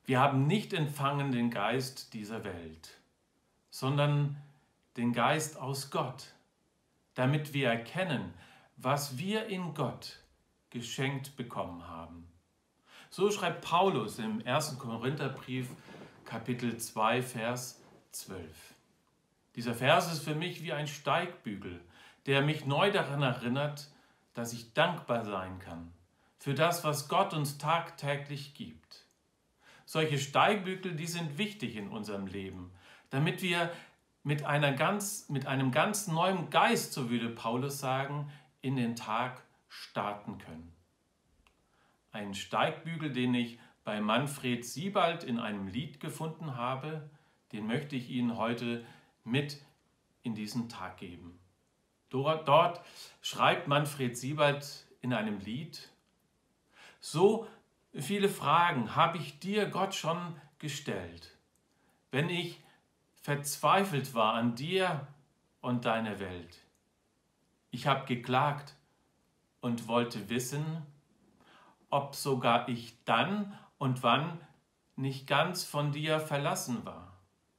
Wir haben nicht empfangen den Geist dieser Welt, sondern den Geist aus Gott, damit wir erkennen, was wir in Gott geschenkt bekommen haben. So schreibt Paulus im 1. Korintherbrief, Kapitel 2, Vers 12. Dieser Vers ist für mich wie ein Steigbügel, der mich neu daran erinnert, dass ich dankbar sein kann für das, was Gott uns tagtäglich gibt. Solche Steigbügel, die sind wichtig in unserem Leben, damit wir mit einem ganz neuen Geist, so würde Paulus sagen, in den Tag starten können. Ein Steigbügel, den ich bei Manfred Siebald in einem Lied gefunden habe, den möchte ich Ihnen heute mit in diesen Tag geben. Dort schreibt Manfred Siebald in einem Lied: So viele Fragen habe ich dir, Gott, schon gestellt, wenn ich verzweifelt war an dir und deiner Welt. Ich habe geklagt und wollte wissen, ob sogar ich dann und wann nicht ganz von dir verlassen war.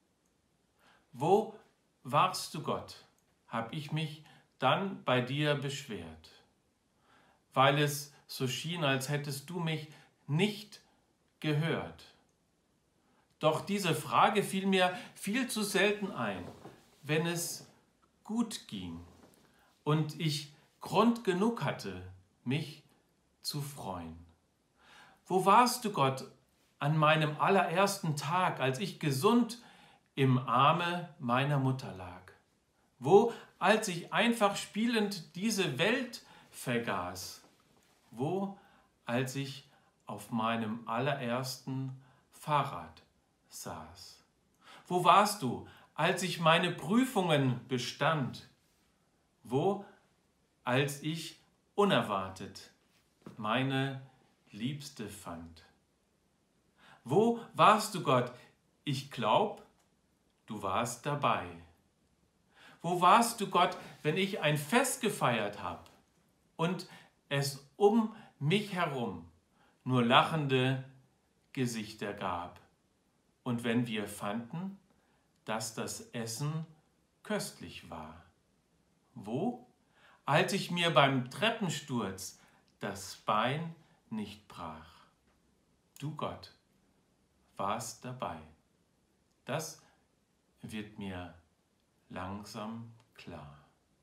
Wo warst du, Gott? Habe ich mich dann bei dir beschwert, weil es so schien, als hättest du mich nicht gehört. Doch diese Frage fiel mir viel zu selten ein, wenn es gut ging und ich Grund genug hatte, mich zu freuen. Wo warst du, Gott, an meinem allerersten Tag, als ich gesund im Arme meiner Mutter lag? Wo, als ich einfach spielend diese Welt vergaß? Wo, als ich auf meinem allerersten Fahrrad saß? Wo warst du, als ich meine Prüfungen bestand? Wo, als ich unerwartet meine Liebste fand? Wo warst du, Gott? Ich glaub, du warst dabei. Wo warst du, Gott, wenn ich ein Fest gefeiert habe und es um mich herum nur lachende Gesichter gab? Und wenn wir fanden, dass das Essen köstlich war? Wo, als ich mir beim Treppensturz das Bein nicht brach? Du, Gott, warst dabei. Das wird mir langsam klar.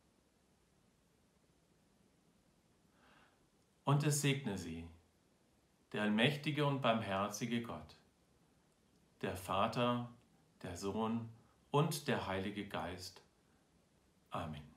Und es segne Sie, der allmächtige und barmherzige Gott, der Vater, der Sohn und der Heilige Geist. Amen.